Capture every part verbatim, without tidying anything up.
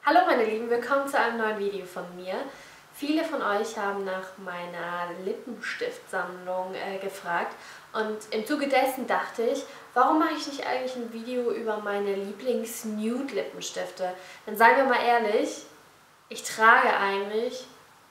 Hallo meine Lieben, willkommen zu einem neuen Video von mir. Viele von euch haben nach meiner Lippenstiftsammlung äh, gefragt und im Zuge dessen dachte ich, warum mache ich nicht eigentlich ein Video über meine Lieblings-Nude-Lippenstifte? Denn seien wir mal ehrlich, ich trage eigentlich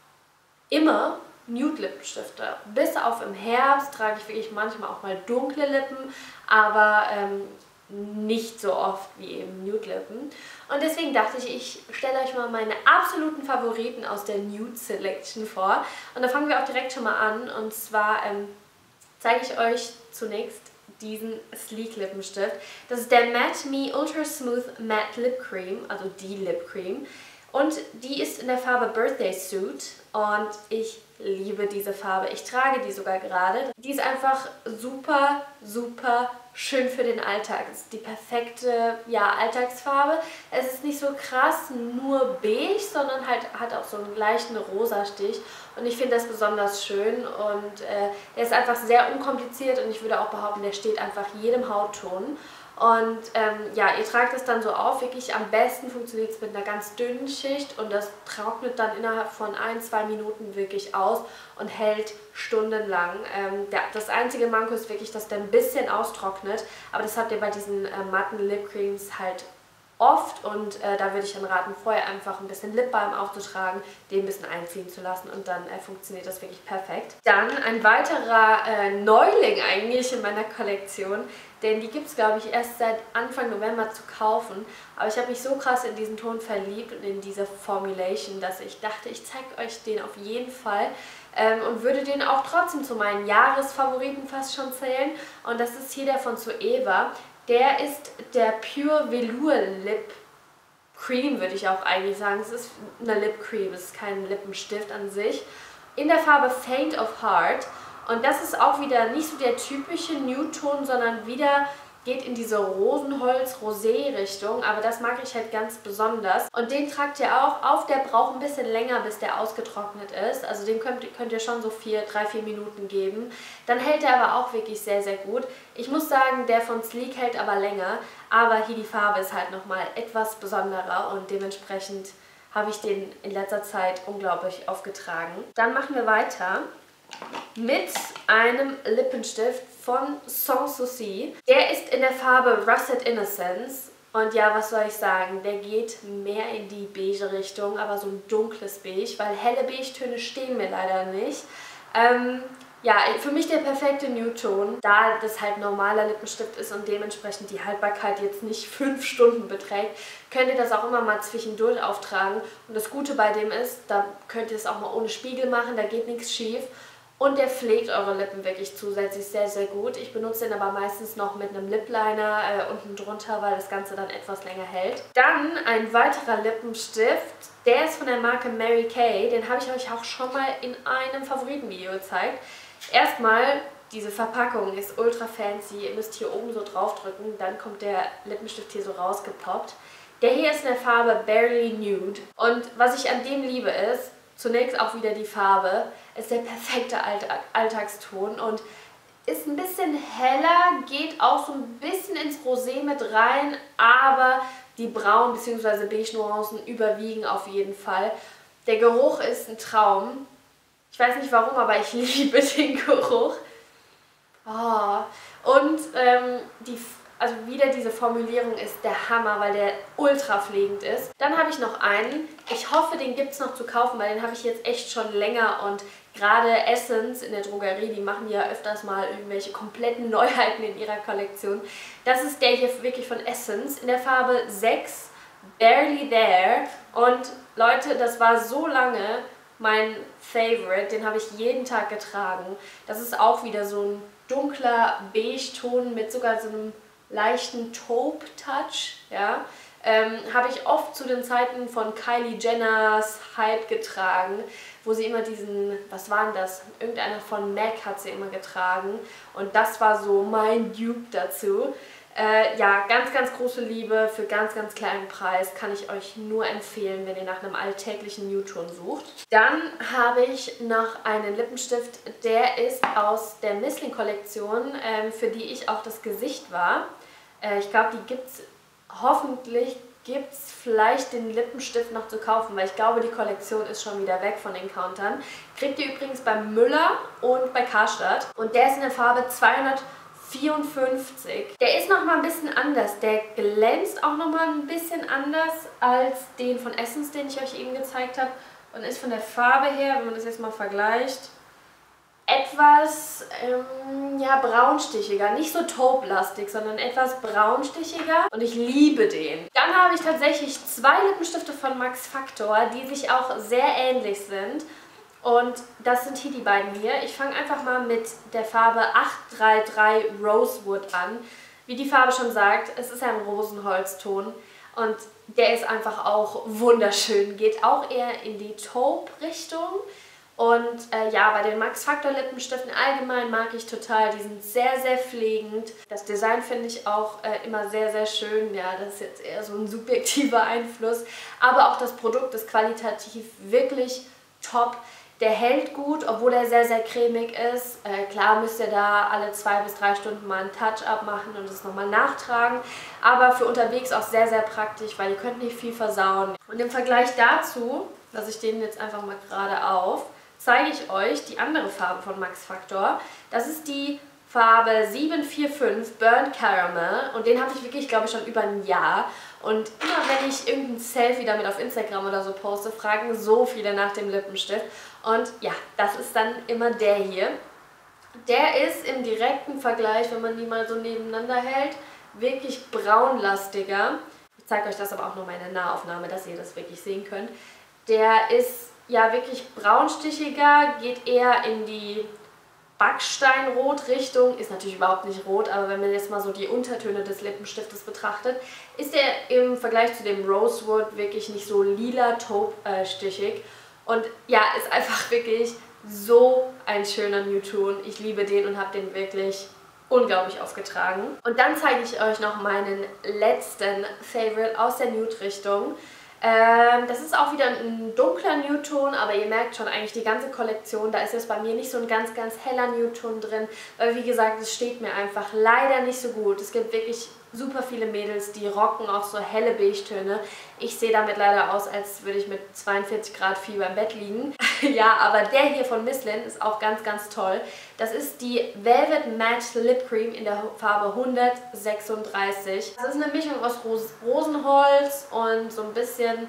immer Nude-Lippenstifte. Bis auf im Herbst trage ich wirklich manchmal auch mal dunkle Lippen, aber ähm, nicht so oft wie eben Nude-Lippen. Und deswegen dachte ich, ich stelle euch mal meine absoluten Favoriten aus der Nude Selection vor. Und da fangen wir auch direkt schon mal an. Und zwar ähm, zeige ich euch zunächst diesen Sleek Lippenstift. Das ist der Matte Me Ultra Smooth Matte Lip Cream, also die Lip Cream. Und die ist in der Farbe Birthday Suit und ich liebe diese Farbe. Ich trage die sogar gerade. Die ist einfach super, super schön für den Alltag. Es ist die perfekte, ja, Alltagsfarbe. Es ist nicht so krass nur beige, sondern halt hat auch so einen leichten Rosastich. Und ich finde das besonders schön und äh, der ist einfach sehr unkompliziert und ich würde auch behaupten, der steht einfach jedem Hautton. Und ähm, ja, ihr tragt es dann so auf, wirklich am besten funktioniert es mit einer ganz dünnen Schicht und das trocknet dann innerhalb von ein, zwei Minuten wirklich aus und hält stundenlang. Ähm, der, das einzige Manko ist wirklich, dass der ein bisschen austrocknet, aber das habt ihr bei diesen äh, matten Lip Creams halt oft und äh, da würde ich dann raten, vorher einfach ein bisschen Lip Balm aufzutragen, den ein bisschen einziehen zu lassen und dann äh, funktioniert das wirklich perfekt. Dann ein weiterer äh, Neuling eigentlich in meiner Kollektion, denn die gibt es, glaube ich, erst seit Anfang November zu kaufen. Aber ich habe mich so krass in diesen Ton verliebt und in diese Formulation, dass ich dachte, ich zeige euch den auf jeden Fall. Ähm, und würde den auch trotzdem zu meinen Jahresfavoriten fast schon zählen. Und das ist hier der von Zoeva. Der ist der Pure Velour Lip Cream, würde ich auch eigentlich sagen. Es ist eine Lip Cream, es ist kein Lippenstift an sich. In der Farbe Faint of Heart. Und das ist auch wieder nicht so der typische Nude-Ton, sondern wieder geht in diese Rosenholz-Rosé-Richtung. Aber das mag ich halt ganz besonders. Und den tragt ihr auch auf. Der braucht ein bisschen länger, bis der ausgetrocknet ist. Also den könnt, könnt ihr schon so vier, drei, vier Minuten geben. Dann hält er aber auch wirklich sehr, sehr gut. Ich muss sagen, der von Sleek hält aber länger. Aber hier die Farbe ist halt nochmal etwas besonderer und dementsprechend habe ich den in letzter Zeit unglaublich aufgetragen. Dann machen wir weiter mit einem Lippenstift von Sans Souci. Der ist in der Farbe Russet Innocence. Und ja, was soll ich sagen, der geht mehr in die beige Richtung, aber so ein dunkles Beige, weil helle Beige-Töne stehen mir leider nicht. Ähm, ja, für mich der perfekte Nude-Ton, da das halt normaler Lippenstift ist und dementsprechend die Haltbarkeit jetzt nicht fünf Stunden beträgt, könnt ihr das auch immer mal zwischendurch auftragen. Und das Gute bei dem ist, da könnt ihr es auch mal ohne Spiegel machen, da geht nichts schief. Und der pflegt eure Lippen wirklich zusätzlich sehr, sehr gut. Ich benutze den aber meistens noch mit einem Lip Liner äh, unten drunter, weil das Ganze dann etwas länger hält. Dann ein weiterer Lippenstift. Der ist von der Marke Mary Kay. Den habe ich euch auch schon mal in einem Favoritenvideo gezeigt. Erstmal, diese Verpackung ist ultra fancy. Ihr müsst hier oben so draufdrücken, dann kommt der Lippenstift hier so rausgepoppt. Der hier ist in der Farbe Barely Nude. Und was ich an dem liebe ist, zunächst auch wieder die Farbe, ist der perfekte Alltagston und ist ein bisschen heller, geht auch so ein bisschen ins Rosé mit rein, aber die Braun- bzw. Beige-Nuancen überwiegen auf jeden Fall. Der Geruch ist ein Traum. Ich weiß nicht warum, aber ich liebe den Geruch. Oh. Und ähm, die Also wieder diese Formulierung ist der Hammer, weil der ultra pflegend ist. Dann habe ich noch einen. Ich hoffe, den gibt es noch zu kaufen, weil den habe ich jetzt echt schon länger. Und gerade Essence in der Drogerie, die machen ja öfters mal irgendwelche kompletten Neuheiten in ihrer Kollektion. Das ist der hier wirklich von Essence in der Farbe sechs, Barely There. Und Leute, das war so lange mein Favorite. Den habe ich jeden Tag getragen. Das ist auch wieder so ein dunkler Beige-Ton mit sogar so einem leichten Taupe-Touch, ja, ähm, habe ich oft zu den Zeiten von Kylie Jenners Hype getragen, wo sie immer diesen, was war denn das? Irgendeiner von MAC hat sie immer getragen und das war so mein Dupe dazu. Äh, ja, ganz, ganz große Liebe für ganz, ganz kleinen Preis. Kann ich euch nur empfehlen, wenn ihr nach einem alltäglichen Nude-Ton sucht. Dann habe ich noch einen Lippenstift, der ist aus der Missling-Kollektion, ähm, für die ich auch das Gesicht war. Äh, ich glaube, die gibt es hoffentlich gibt es vielleicht den Lippenstift noch zu kaufen, weil ich glaube, die Kollektion ist schon wieder weg von den Countern. Kriegt ihr übrigens bei Müller und bei Karstadt. Und der ist in der Farbe zweihundertvierundfünfzig. Der ist nochmal ein bisschen anders. Der glänzt auch nochmal ein bisschen anders als den von Essence, den ich euch eben gezeigt habe. Und ist von der Farbe her, wenn man das jetzt mal vergleicht, etwas ähm, ja, braunstichiger. Nicht so taupe-lastig, sondern etwas braunstichiger. Und ich liebe den. Dann habe ich tatsächlich zwei Lippenstifte von Max Factor, die sich auch sehr ähnlich sind. Und das sind hier die beiden hier. Ich fange einfach mal mit der Farbe acht drei drei Rosewood an. Wie die Farbe schon sagt, es ist ein Rosenholzton. Und der ist einfach auch wunderschön. Geht auch eher in die Taupe-Richtung. Und äh, ja, bei den Max Factor Lippenstiften allgemein mag ich total. Die sind sehr, sehr pflegend. Das Design finde ich auch äh, immer sehr, sehr schön. Ja, das ist jetzt eher so ein subjektiver Einfluss. Aber auch das Produkt ist qualitativ wirklich top. Der hält gut, obwohl er sehr, sehr cremig ist. Äh, klar müsst ihr da alle zwei bis drei Stunden mal einen Touch-up machen und es nochmal nachtragen. Aber für unterwegs auch sehr, sehr praktisch, weil ihr könnt nicht viel versauen. Und im Vergleich dazu, lasse ich den jetzt einfach mal gerade auf, zeige ich euch die andere Farbe von Max Factor. Das ist die Farbe sieben vier fünf Burnt Caramel und den habe ich wirklich, glaube ich, schon über ein Jahr. Und immer wenn ich irgendein Selfie damit auf Instagram oder so poste, fragen so viele nach dem Lippenstift. Und ja, das ist dann immer der hier. Der ist im direkten Vergleich, wenn man die mal so nebeneinander hält, wirklich braunlastiger. Ich zeige euch das aber auch nochmal in der Nahaufnahme, dass ihr das wirklich sehen könnt. Der ist ja wirklich braunstichiger, geht eher in die Backsteinrot-Richtung, ist natürlich überhaupt nicht rot, aber wenn man jetzt mal so die Untertöne des Lippenstiftes betrachtet, ist er im Vergleich zu dem Rosewood wirklich nicht so lila taupe-stichig. Und ja, ist einfach wirklich so ein schöner Nude-Ton. Ich liebe den und habe den wirklich unglaublich aufgetragen. Und dann zeige ich euch noch meinen letzten Favorite aus der Nude-Richtung. Ähm, das ist auch wieder ein dunkler Nude-Ton, aber ihr merkt schon eigentlich die ganze Kollektion, da ist jetzt bei mir nicht so ein ganz, ganz heller Nude-Ton drin, weil wie gesagt, es steht mir einfach leider nicht so gut. Es gibt wirklich super viele Mädels, die rocken auch so helle Beige-Töne. Ich sehe damit leider aus, als würde ich mit zweiundvierzig Grad Fieber im Bett liegen. Ja, aber der hier von Misslin ist auch ganz, ganz toll. Das ist die Velvet Matte Lip Cream in der Farbe hundertsechsunddreißig. Das ist eine Mischung aus Ros Rosenholz und so ein bisschen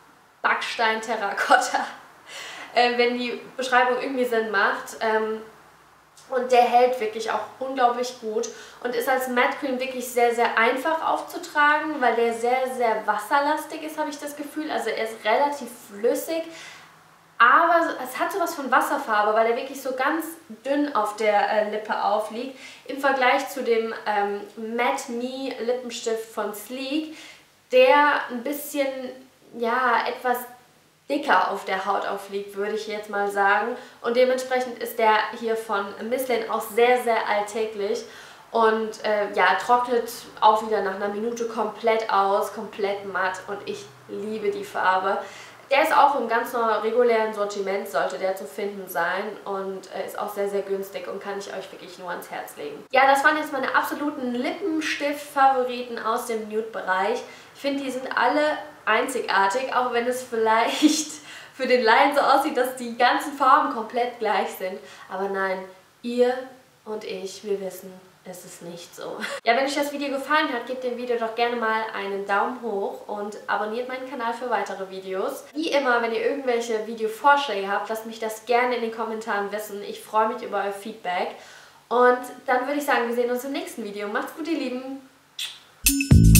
Backstein-Terrakotta, äh, wenn die Beschreibung irgendwie Sinn macht. Ähm, Und der hält wirklich auch unglaublich gut und ist als Matte Cream wirklich sehr, sehr einfach aufzutragen, weil der sehr, sehr wasserlastig ist, habe ich das Gefühl. Also er ist relativ flüssig, aber es hat sowas von Wasserfarbe, weil er wirklich so ganz dünn auf der äh, Lippe aufliegt. Im Vergleich zu dem ähm, Matte Me Lippenstift von Sleek, der ein bisschen, ja, etwas dicker auf der Haut aufliegt, würde ich jetzt mal sagen. Und dementsprechend ist der hier von Misslin auch sehr, sehr alltäglich. Und äh, ja, trocknet auch wieder nach einer Minute komplett aus, komplett matt. Und ich liebe die Farbe. Der ist auch im ganz regulären Sortiment, sollte der zu finden sein. Und äh, ist auch sehr, sehr günstig und kann ich euch wirklich nur ans Herz legen. Ja, das waren jetzt meine absoluten Lippenstift-Favoriten aus dem Nude-Bereich. Ich finde, die sind alle einzigartig, auch wenn es vielleicht für den Laien so aussieht, dass die ganzen Farben komplett gleich sind. Aber nein, ihr und ich, wir wissen, es ist nicht so. Ja, wenn euch das Video gefallen hat, gebt dem Video doch gerne mal einen Daumen hoch und abonniert meinen Kanal für weitere Videos. Wie immer, wenn ihr irgendwelche Videovorschläge habt, lasst mich das gerne in den Kommentaren wissen. Ich freue mich über euer Feedback. Und dann würde ich sagen, wir sehen uns im nächsten Video. Macht's gut, ihr Lieben!